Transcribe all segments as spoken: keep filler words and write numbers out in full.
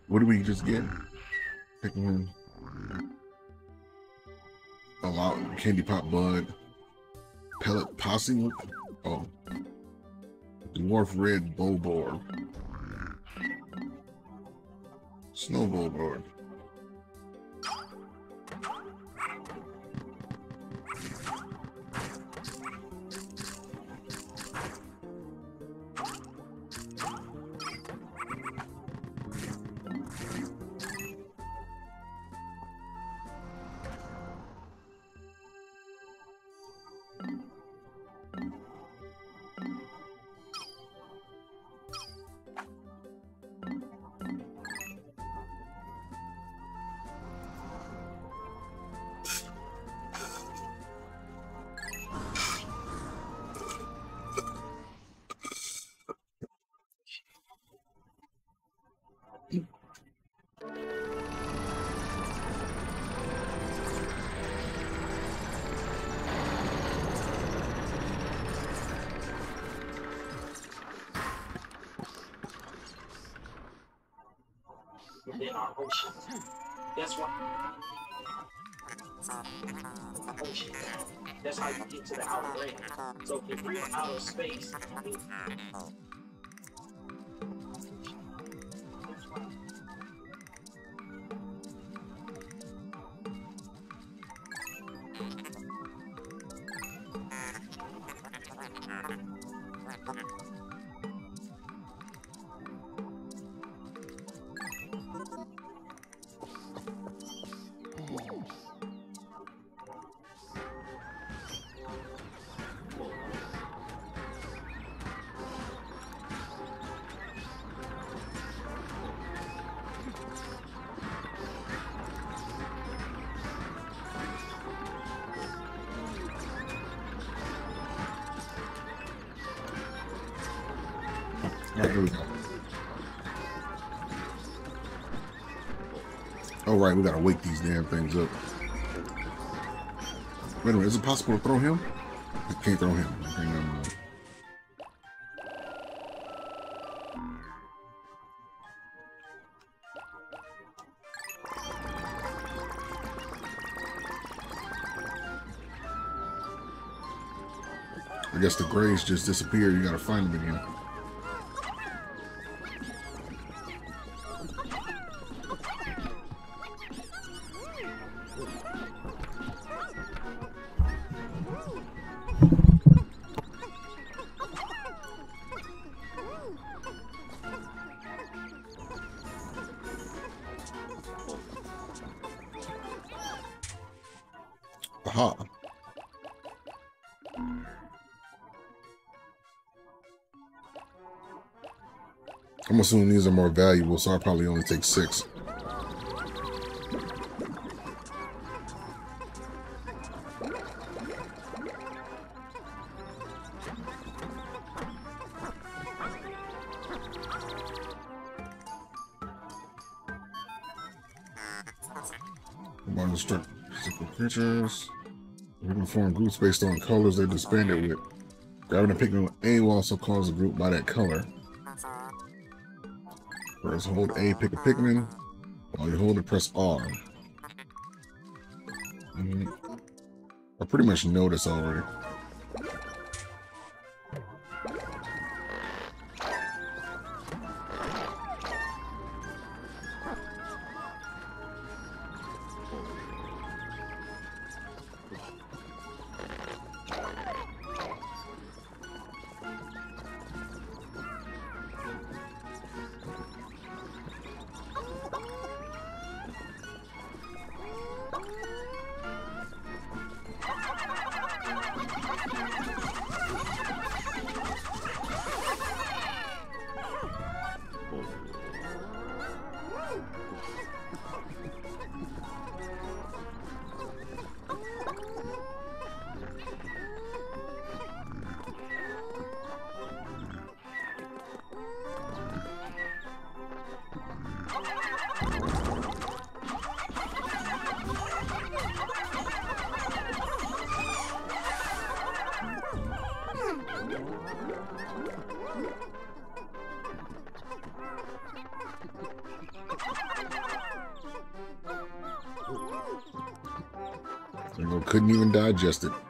What do we just get? Pikmin. A lot. Candy Pop Bud. Pellet Posse. Oh. Dwarf Red Bulborb. Snow Bulborb. Within our ocean. That's what ocean. That's how you get to the outer ring. So if we're in outer space, All right, we gotta wake these damn things up. Wait a minute, is it possible to throw him? I can't throw him. Okay, never mind. I guess the grays just disappeared. You gotta find them again. Aha. I'm assuming these are more valuable, so I'll probably only take six. Combine destruct physical creatures. We can form groups based on colors they're disbanded with. Grabbing a Pikmin with A will also cause a group by that color. Press hold A, pick a Pikmin. While you hold it, press R. Mm-hmm. I pretty much know this already. I couldn't even digest it.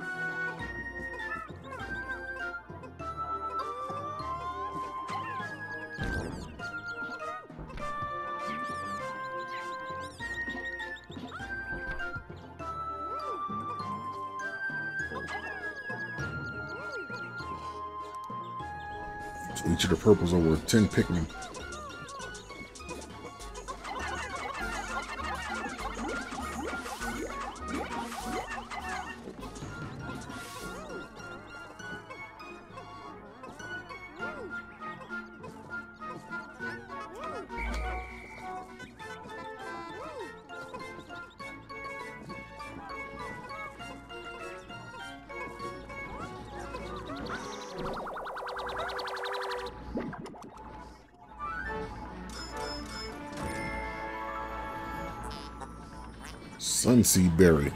Each of the purples are worth ten Pikmin. Sunseed Berry.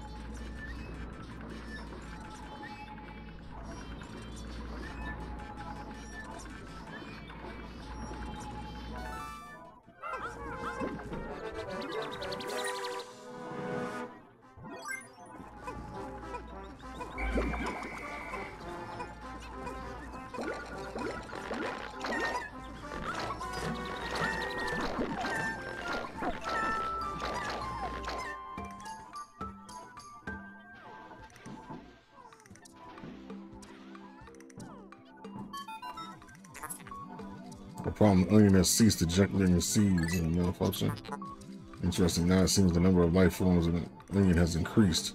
The problem, onion has ceased ejecting seeds in the malfunction. Interesting, now it seems the number of life forms in the onion has increased.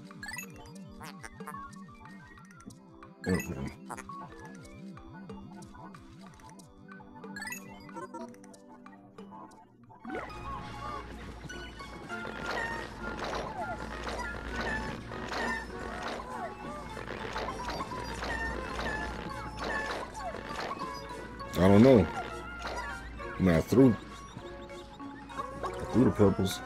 Okay. I don't know. Not through. Through the purples.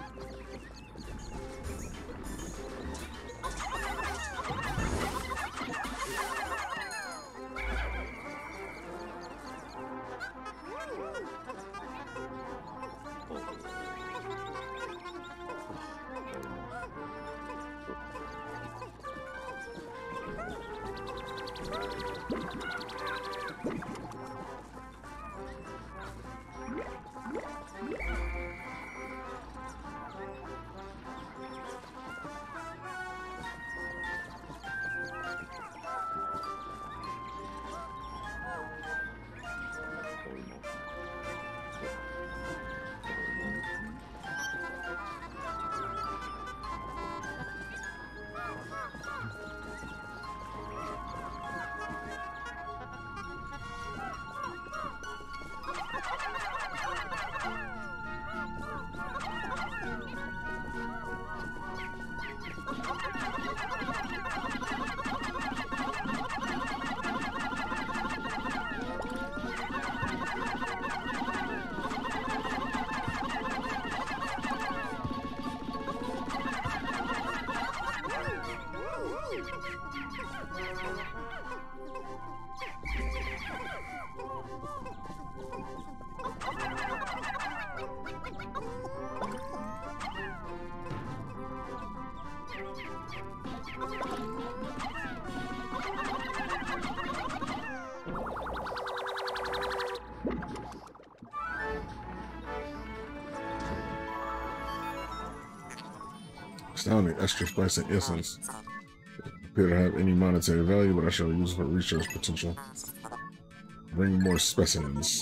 Astounding, extra spice and essence. Appear to have any monetary value, but I shall use it for research potential. Bring more specimens.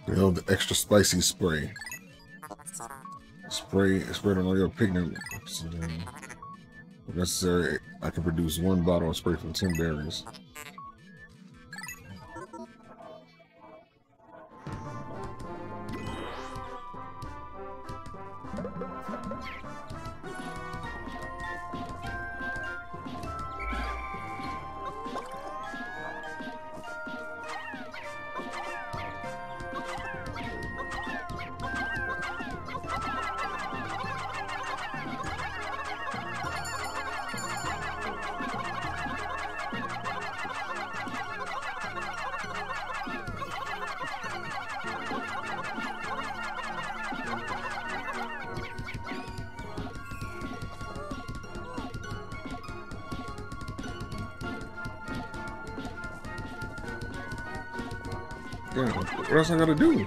They have the extra spicy spray. Spray spread on all your picnic. So, um, if necessary, I can produce one bottle of spray from ten berries. Yeah, what else I gotta do?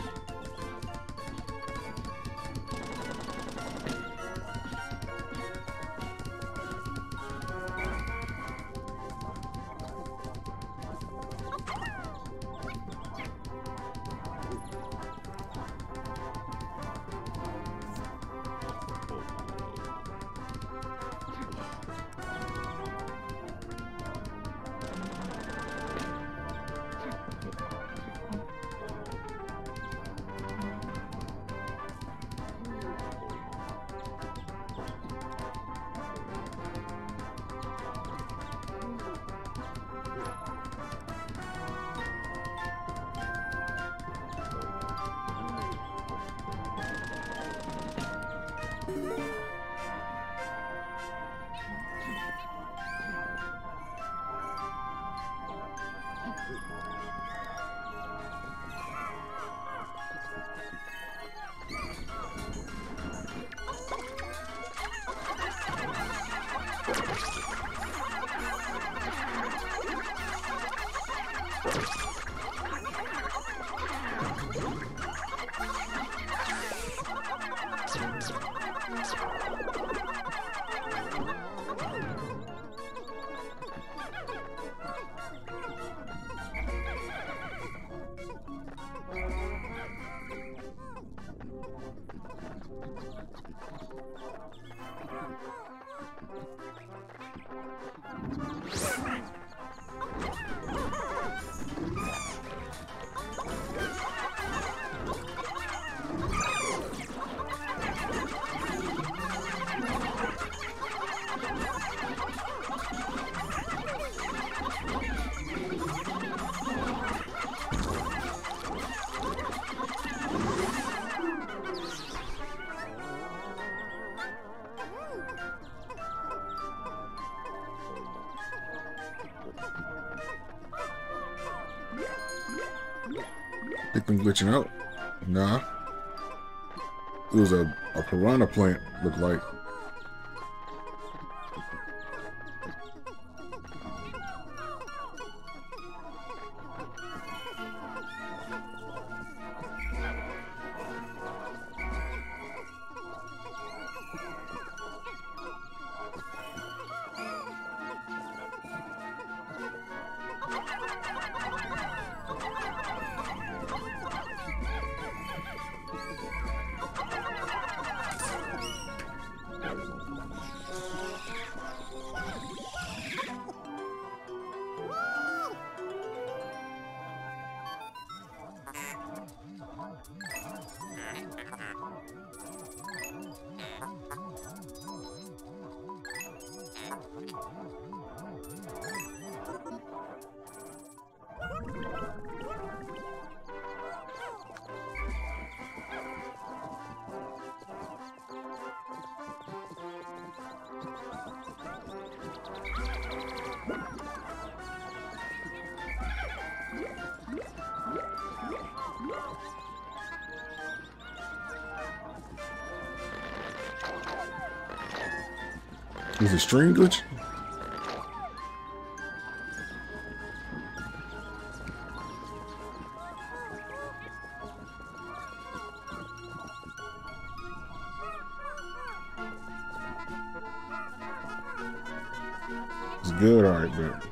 Think I'm glitching out? Nah. It was a, a piranha plant, looked like. Is it stream glitch? It's good, alright, but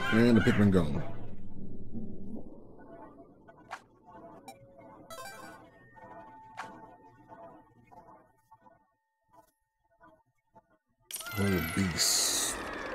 And the Pikmin gone. Oh, beast.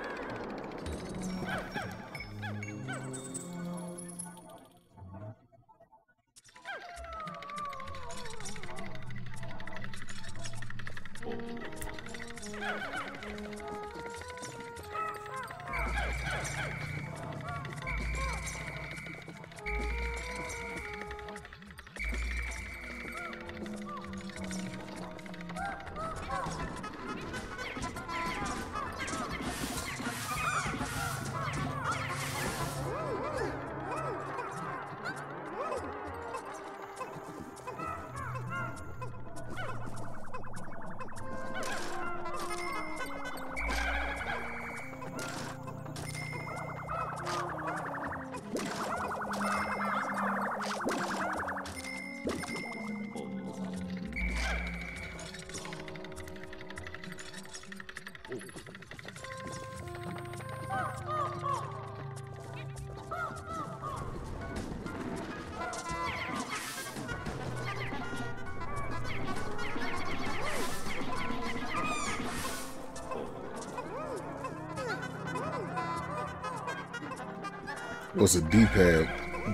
Oh, it's a D-pad.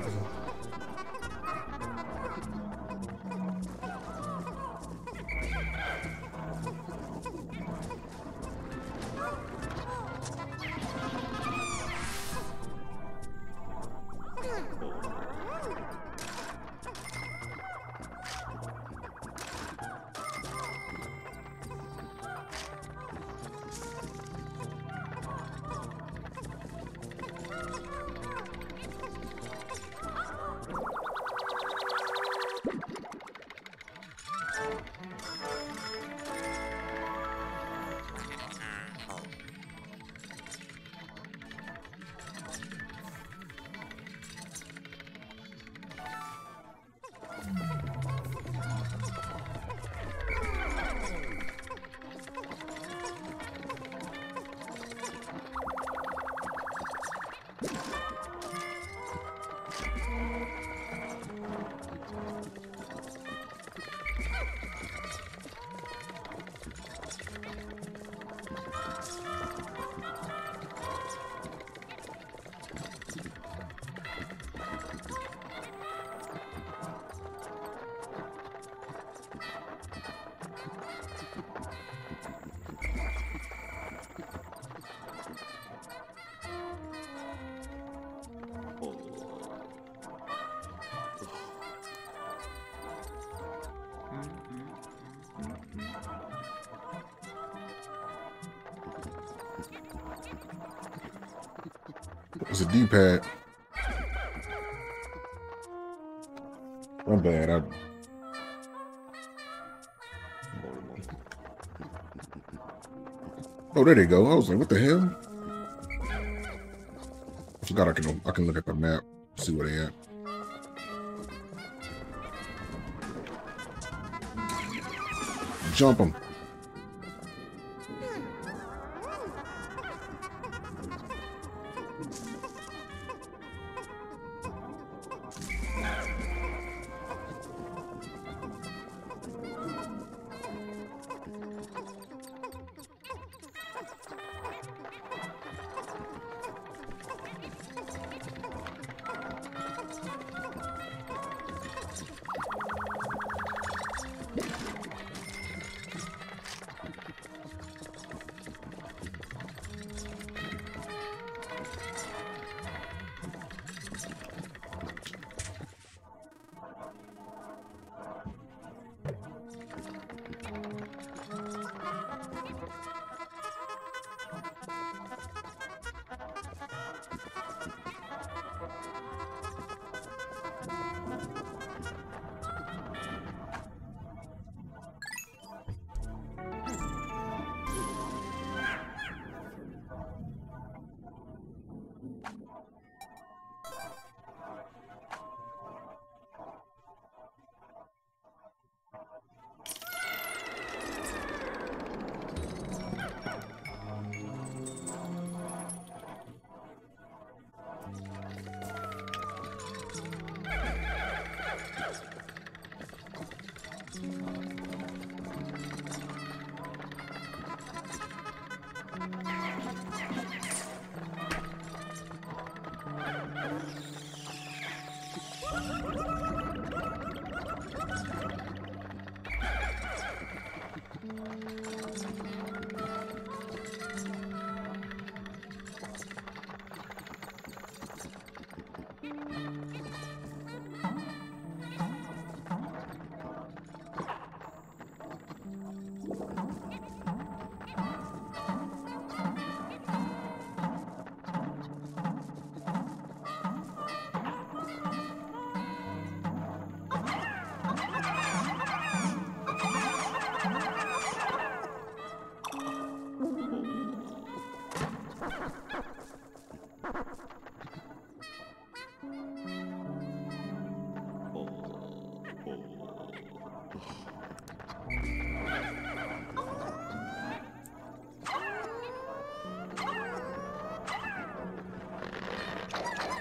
It's a D-pad. I'm bad. I... Oh, there they go. I was like, what the hell? I forgot I can I can look at the map, see where they at. Jump them.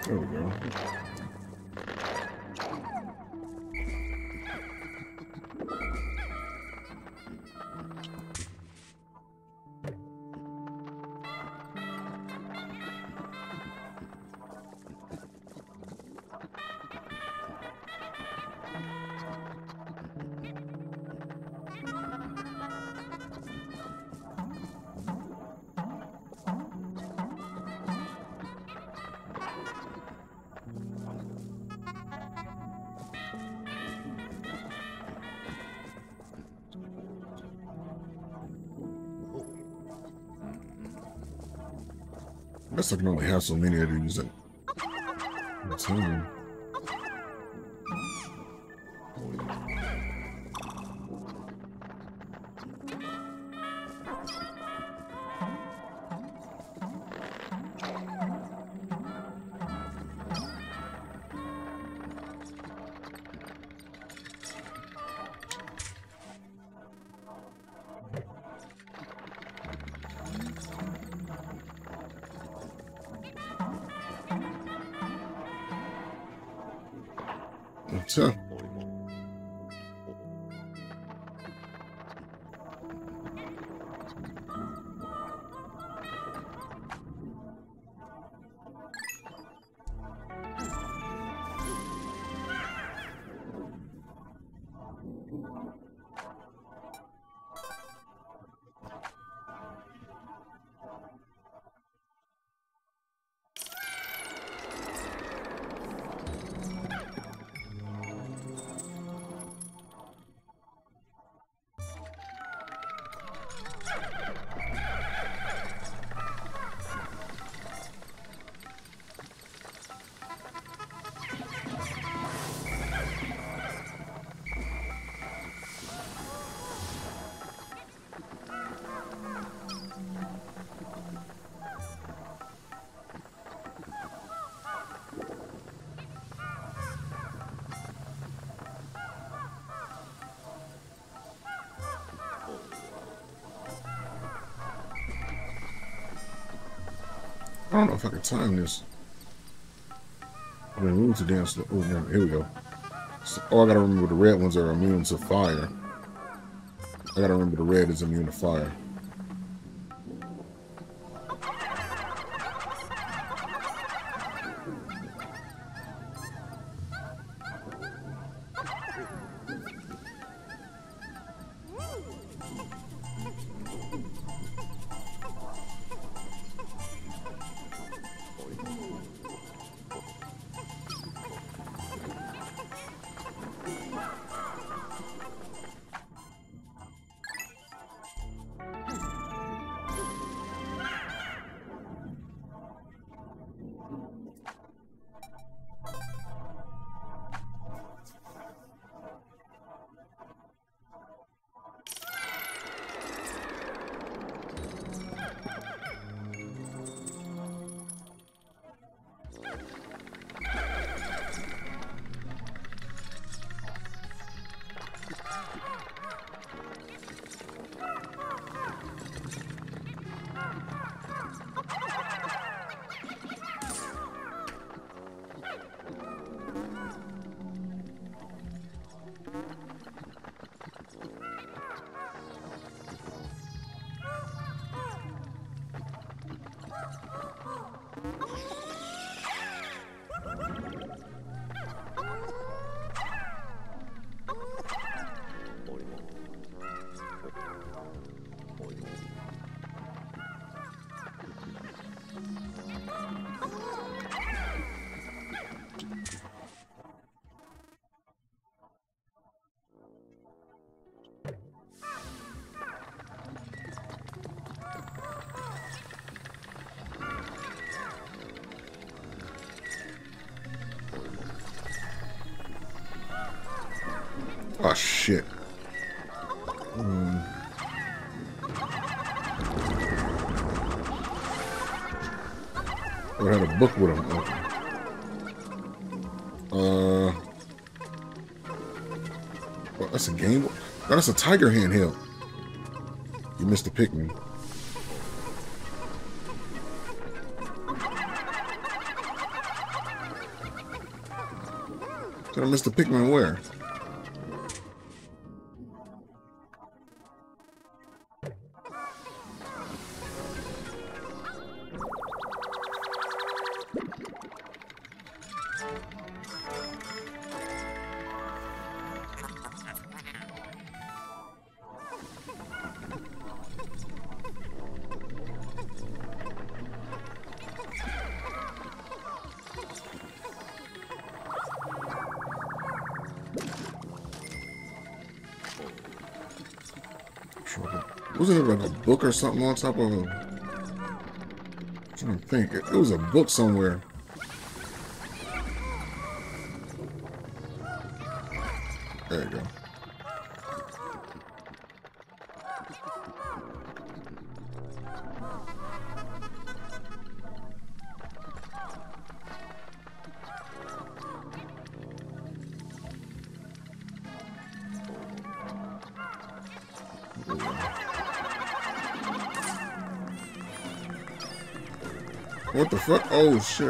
There we go. I guess I can only have so many of these at a time. Huh. I don't know if I can time this. I've been moving to dance. Oh, no, here we go. So, oh, I gotta remember the red ones are immune to fire. I gotta remember the red is immune to fire. Oh, shit. Hmm. I had a book with him. Okay. Uh, well, that's a game. No, that's a tiger handheld. You missed the Pikmin. Did I miss the Pikmin where? Wasn't it like a book or something on top of a... I'm trying to think. It, it was a book somewhere. There you go. What the fuck? Oh shit.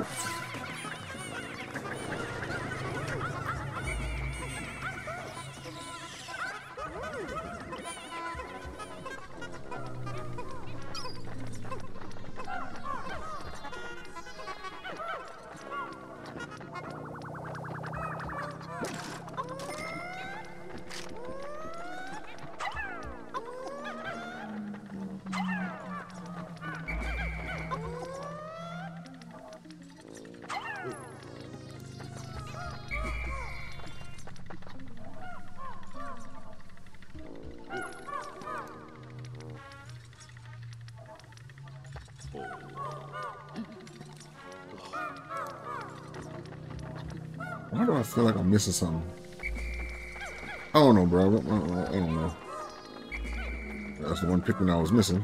Why do I feel like I'm missing something? I don't know, bro. I don't, I don't know. That's the one Pikmin I was missing.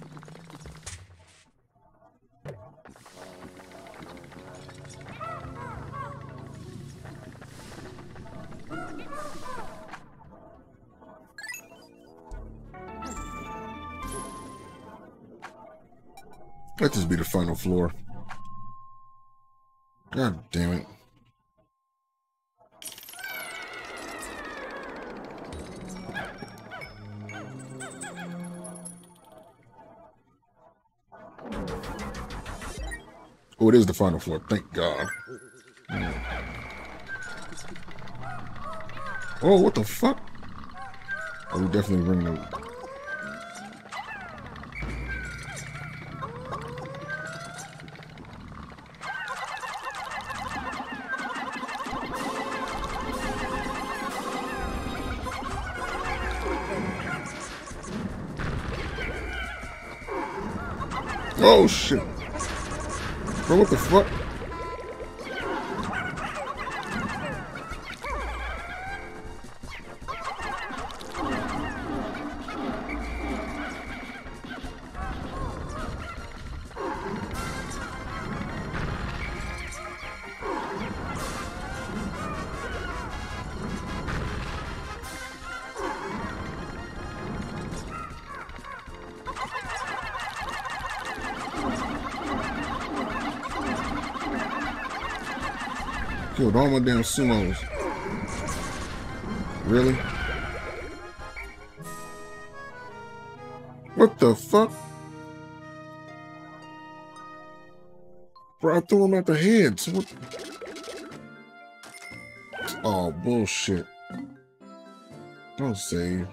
Let this be the final floor. God damn it. Oh, it is the final floor. Thank God. Oh, what the fuck? Oh, we definitely ringing the... Oh, shit. Bro, what the fuck? Killed all my damn sumos. Really? What the fuck? Bro, I threw him at the head. So what? Oh, bullshit. Don't save.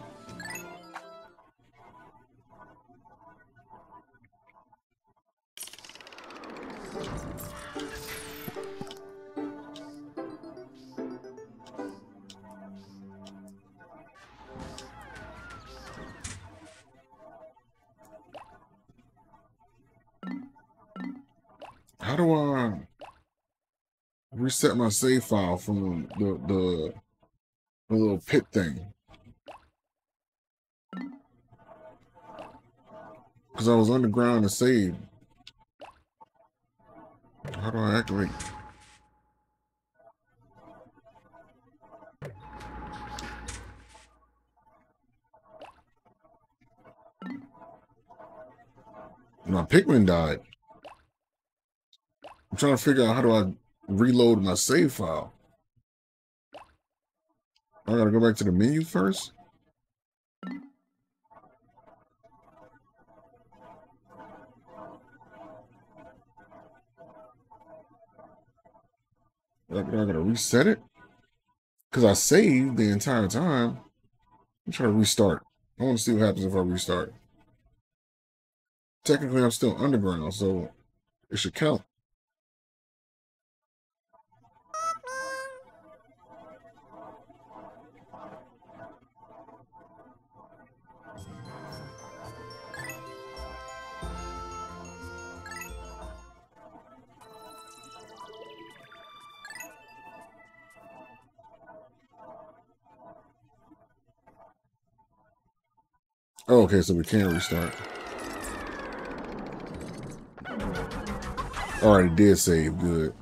How do I reset my save file from the the, the little pit thing? Because I was underground to save. How do I activate? My Pikmin died. I'm trying to figure out how do I reload my save file. I gotta go back to the menu first. I gotta reset it because I saved the entire time. I'm trying to restart. I want to see what happens if I restart. Technically, I'm still underground, so it should count. Oh, okay, so we can restart. All right, it did save. Good.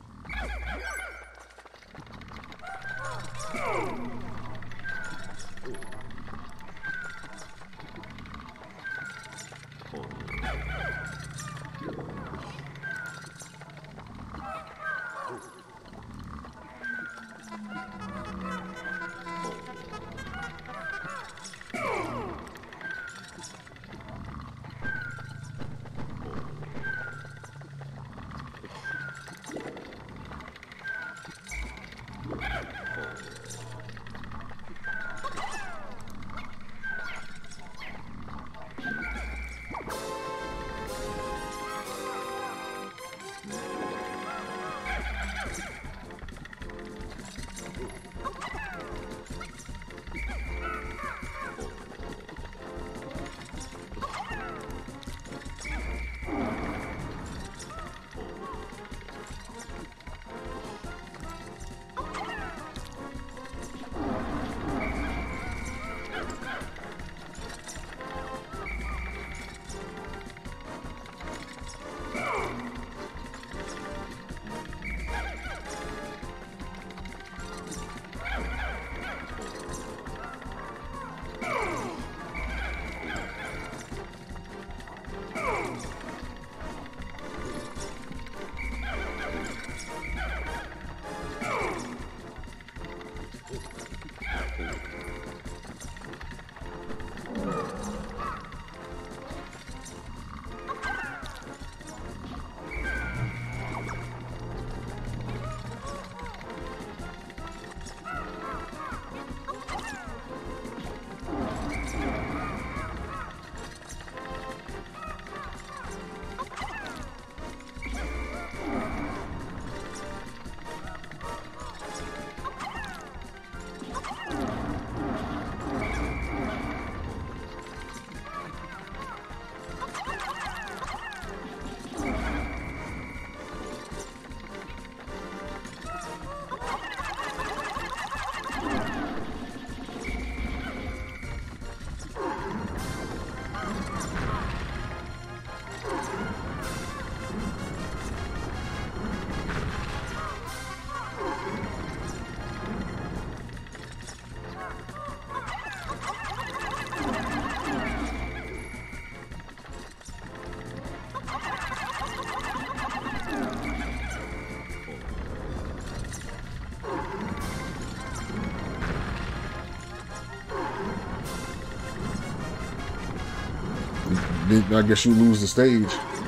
I guess you lose the stage.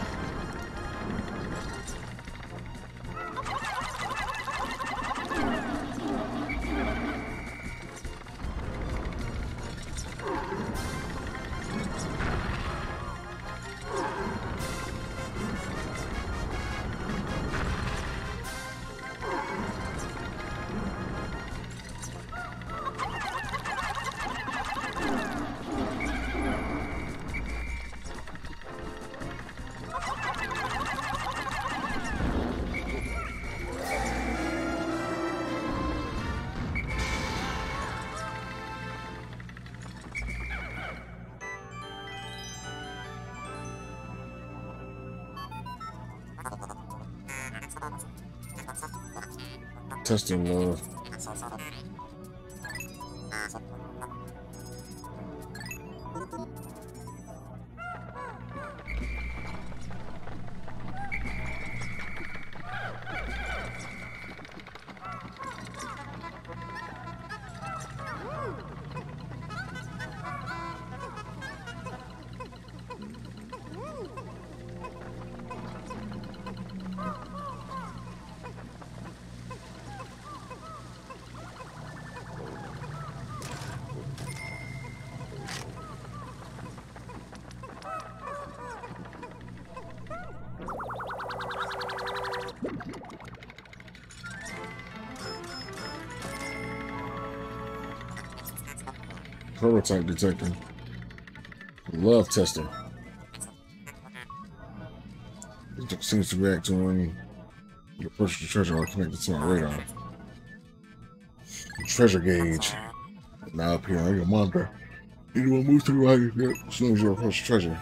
Testing love. Prototype detector. Love tester. It seems to react to when you approach the treasure or connected to my radar. The treasure gauge. Now up here, I can monitor. Anyone moves to the right as soon as you approach the treasure.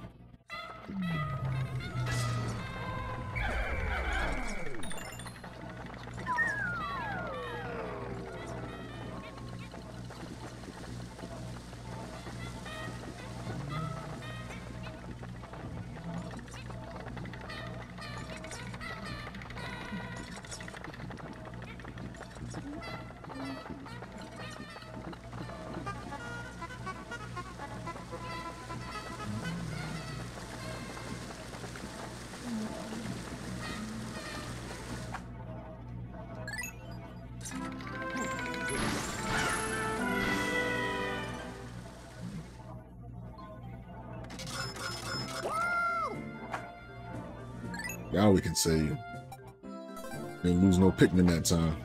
Now we can save. Didn't lose no Pikmin that time.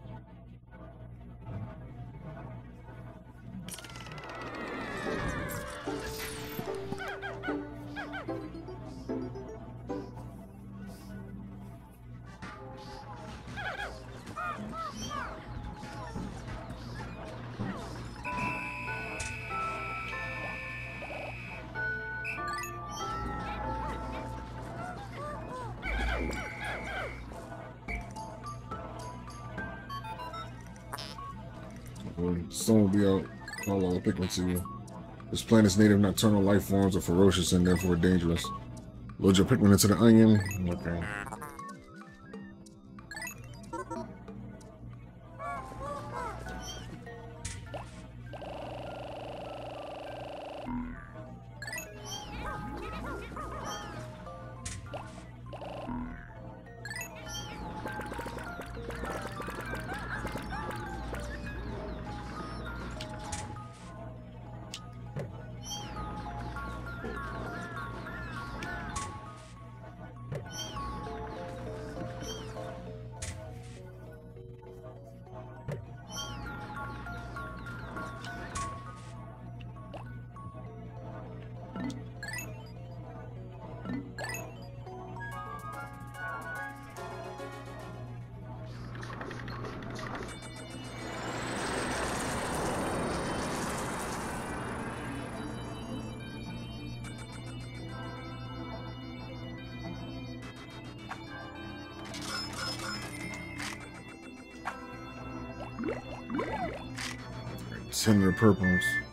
Soon will be out. All I'll pick to you. This planet's native nocturnal life forms are ferocious and therefore dangerous. Load your Pikmin into the onion. Okay. Ten of the purples.